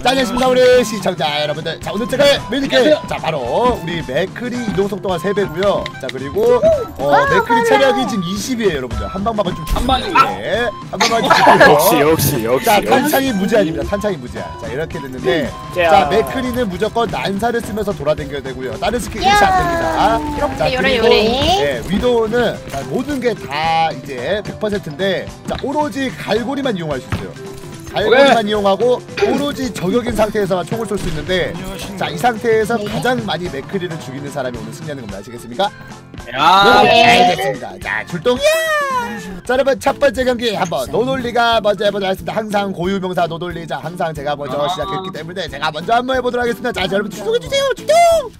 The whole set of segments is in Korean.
자, 안녕하십니까 우리 시청자 여러분들. 자, 오늘 제가 메뉴게 자 바로 우리 맥크리 이동 속도가 3배고요. 자, 그리고 맥크리 체력이 지금 20이에요 여러분들. 한 방막은 좀 한 방에 한 방막이 역시 자, 탄창이 무제한입니다. 탄창이 무제한. 자, 이렇게 됐는데 자, 맥크리는 무조건 난사를 쓰면서 돌아다녀야 되고요. 다른 스킬 일치 안 됩니다. 자, 그리고 위도우는 자, 모든 게 다 이제 100%인데 자, 오로지 갈고리만 이용할 수 있어요. 갈고리만 이용하고 오로지 저격인 상태에서만 총을 쏠 수 있는데 자, 이 상태에서 가장 많이 맥크리를 죽이는 사람이 오늘 승리하는 겁니다. 아시겠습니까? 네, 됐습니다. 자, 출동! 자, 여러분 첫 번째 경기 한번 노돌리가 먼저 해보도록 하겠습니다. 항상 고유명사 노돌리. 자, 항상 제가 먼저 시작했기 때문에 제가 먼저 한번 해보도록 하겠습니다. 자, 여러분 출동해주세요. 출동!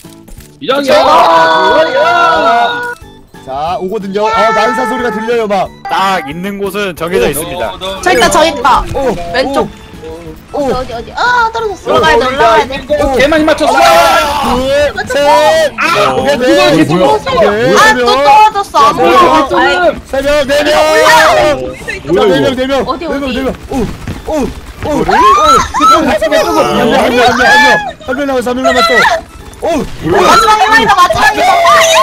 이장이야! 자, 오거든요. 난사 소리가 들려요. 막 딱 있는 곳은 정해져 있습니다. 저 있다 저 있다. 왼쪽. 어디 떨어졌어. 올라가야 돼. 개 많이 맞췄어. 둘, 셋, 오케이, 네. 또 떨어졌어. 안 보여. 세 명, 네 명. 네 명. 어디? 한 명 남았어. 마지막 희망이다 마지막 희망.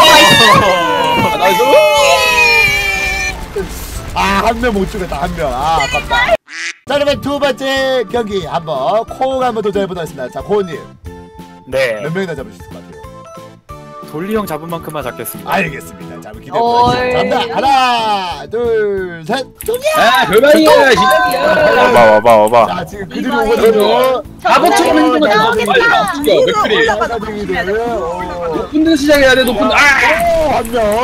한 명 못 죽였다. 한 명. 아깝다. 자, 여러분 두 번째 경기 한번 코어가 한번 도전해보도록 하겠습니다. 자, 코어님 네. 몇 명이나 잡으실 것 같아요? 돌리 형 잡은 만큼만 잡겠습니다. 알겠습니다. 자, 기대해보도록 하겠습니다. 하나, 둘, 셋. 별말이야, 시작이야. 와봐. 자, 지금 그들이 오거든요. 바보 쳐는 거 빨리 죽여, 맥크리. 높은 데서 시작해야 돼, 높은 데. 한 명.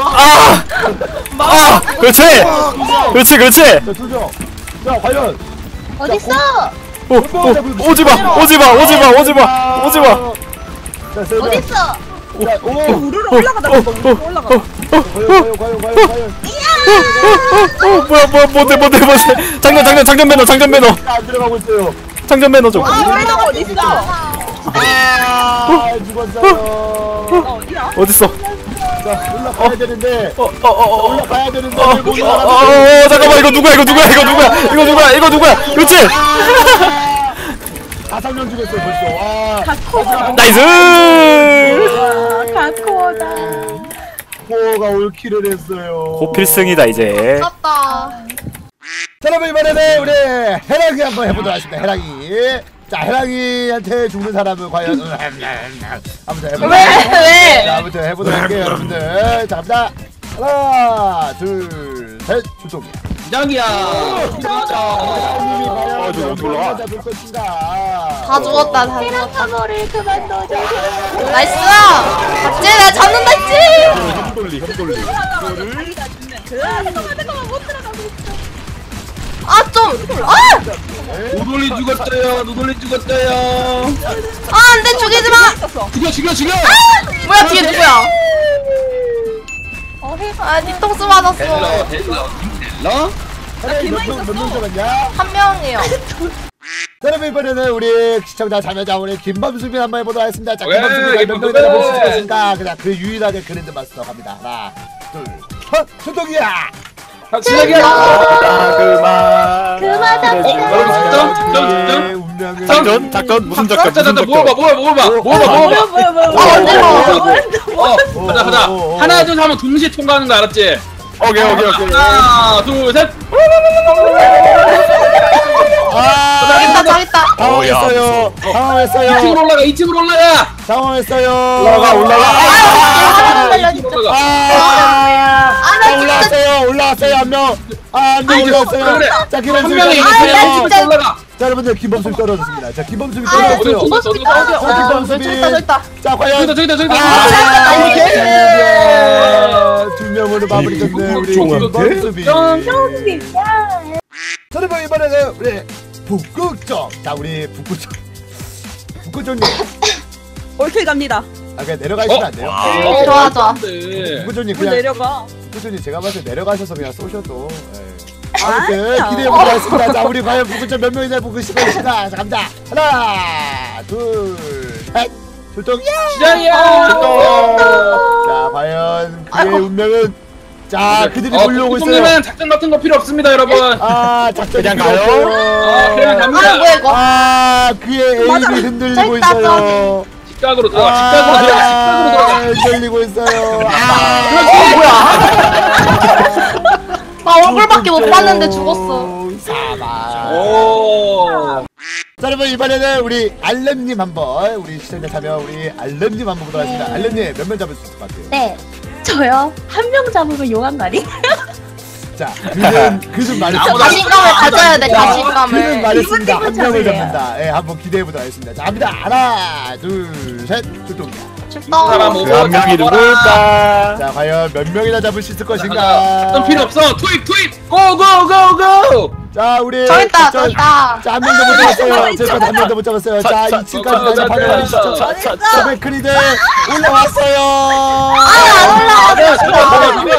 그렇지. 자, 두 명. 자, 과연 어딨어? 오지마. 자, 세 명. 어딨어? 자, 우르르 올라가다 올라가. 뭐야 못해. 장전 매너. 안 들어가고 있어요. 장전 매너 좀. 올라가 어디 있어? 죽었어요. 어딨어? 자, 올라가야 되는데. 올라가야 되는데. 잠깐만, 이거 누구야? 그렇지. 5명 죽였어요 벌써. 나이스. 가코다. 코어가 올킬을 했어요. 고필승이다 이제. 아깝다. 자, 여러분 이번에는 우리 해랑이 한번 해보도록 하겠습니다. 해랑이. 자, 해랑이한테 죽는 사람은 과연 아무튼 해보도록 왜? 자, 아무튼 해보도록 할게요 여러분들. 자, 갑니다. 하나, 둘, 셋. 출동. 이장이야. 다 죽었다 다 죽었다. 헤라카모를 그만 넣어줘. 나이스. 맞지? 나 잡는다 했지. 노돌리 죽었어요. 안돼 죽이지 마. 죽여. 뭐야 뒤에 누구야? 뒤통수 맞았어. 너? 몇명 잡았냐? 한 명이요. 자, 여러분 이번에는 우리 시청자 자매자 우리 김범수빈 한번 해보도록 하겠습니다. 자, 왜? 김범수빈 몇 명이나 볼수 있겠습니까? 그냥 그 유일하게 그랜드 마스터 갑니다. 하나, 둘, 셋. 출동이야. 시작이야. 그만 작전 무슨 작전? 자, 모아봐. 가자. 하나, 둘, 셋 하면 동시에 통과하는 거 알았지? 오케이. 하나, 둘, 셋. 잘했다. 당황했어요. 2층으로 올라가. 당황했어요. 올라왔어요. 한 명. 한 명 올라왔어요. 자, 김범수빈 올라가. 자, 여러분들 김범수빈 떨어졌습니다. 자, 김범수빈 떨어졌어요. 자, 과연 저기다. 두 명으로 마무리됐네 우리 김범수빈. 자, 여러분 이번에는 우리 북극점. 자, 우리 북극점님. 올킬 갑니다. 그냥 내려가시면 안 돼요? 좋아. 북극점님 물 그냥 내려가. 북극점님 제가 봤을 때 내려가셔서 그냥 쏘셔도. 아무튼 기대해보도록 하겠습니다. 자, 우리 과연 북극점 몇 명이나 북극시고 있습니다. 자, 갑니다. 하나, 둘, 셋. 출동. 시작이야. 자, 과연 그의 운명은 자 그들이 몰려오고 있어요. 님 작전 같은 거 필요 없습니다, 여러분. 아 작전이 그냥 필요 가요? 없어요. 그냥 갑니다. 뭐야 이거? 아 그의 에임이 흔들리고 짧다, 있어요. 직각으로 들어가. 직각으로 들어가. 흔들리고 있어요. 나 얼굴밖에 못 봤는데 죽었어. 사망. 오. 자 여러분 이번에는 우리 알렘님 한번 우리 시청자 참여 우리 알렘님 한번 보도록 하겠습니다. 알렘님 몇 명 잡을 수 있을 것 같아요? 네. 저요? 한 명 잡으면 용한가리? 자 그는 말했습니다. 자신감을 가져야 돼. 그는 자신감을. 말했습니다. 한 명을 기분 잡는다. 예, 한번 기대해 보도록 하겠습니다. 자 갑니다. 하나 둘셋 출동. 사람 출동. 오버. 그 한 명이 누굴까? 자 과연 몇 명이나 잡을 수 있을 작전 것인가? 필요 없어. 투입. 고고고고. 자 우리 저있다 저있다. 자 한 명도 못 잡았어요. 제가 한 명도 못 잡았어요. 자 2층까지 가는 소백크리드 올라왔어요. 안 올라왔어.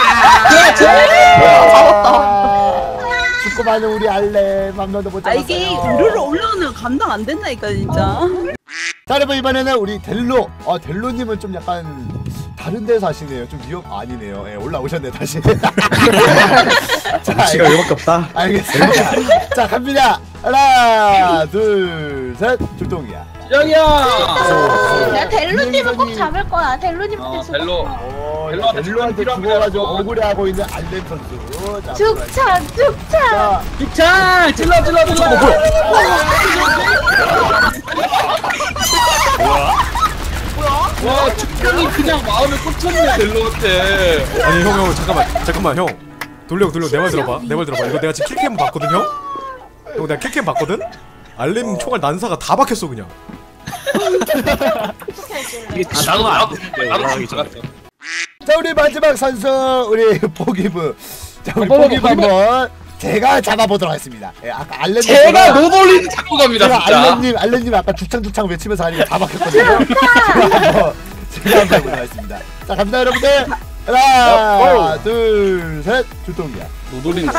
죽고 마는 우리 알렘 한 명도 못 잡았어요. 이게 우르르 올라오는 감당 안 된다니까 진짜. 자 여러분 이번에는 우리 델로. 델로님은 좀 약간 다른 데서 하시네요. 좀 위험 아니네요. 예, 올라오셨네 다시. 자, 위치가 여기밖에 없다. 알겠습니다. 자 갑니다. 하나 둘셋 출동이야. 시작이야. 나 델루님은 꼭 잡을 거야. 델루님한테 죽어. 델로. 델로한테 죽어가지고 억울해하고 있는 알렘 선수. 자, 죽창, 죽창. 자, 기창 찔러. 와, 축장이 그냥 마음에 꽂혔네, 델로한테. 아니 형 잠깐만 형 돌려 내 말 들어봐 이거 내가 지금 킬캠 봤거든 형 내가 킬캠 봤거든. 알렘 총알 난사가 다 박혔어 그냥. 나도 죽었어. 자 우리 마지막 선수 우리 포기브. 자 우리 포기브 한번 제가 잡아보도록 하겠습니다. 예, 아까 알렘 제가 노돌리는 잡고 갑니다, 제가 진짜. 알렘님 아까 죽창 외치면서 하니까 다 박혔거든요. 제가 한번 해보도록 하겠습니다. 자 갑니다 여러분들. 하나 둘셋 출동이야. 노돌리는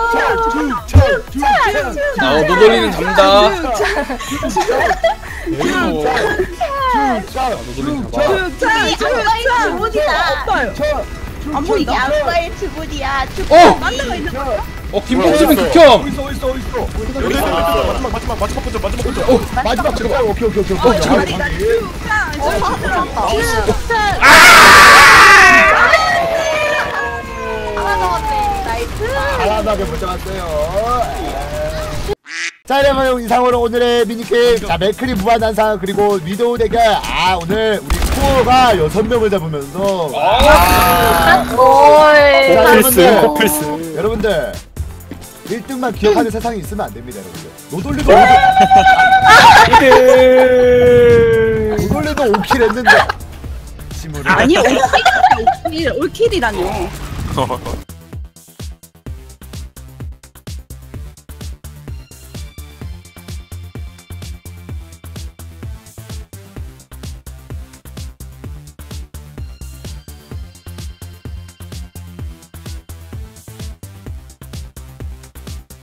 죽창 노돌리는 잡는다. 이 양과의 주문이다. 안 보인다. 양과의 주문이야. 김봉수는 극혐. 마지막 먼저. 마지막 잠깐 오케이. 하나밖에 못 잡았어요. 자 여러분 이상으로 오늘의 미니게임 자 맥크리 무한난상 그리고 위도우 대결 오늘 우리 코어가 6명을 잡으면서 코플스. 여러분들 1등만 기억하는 세상이 있으면 안 됩니다 여러분들. 노돌리도 5킬 했는데 아니 올킬이라뇨.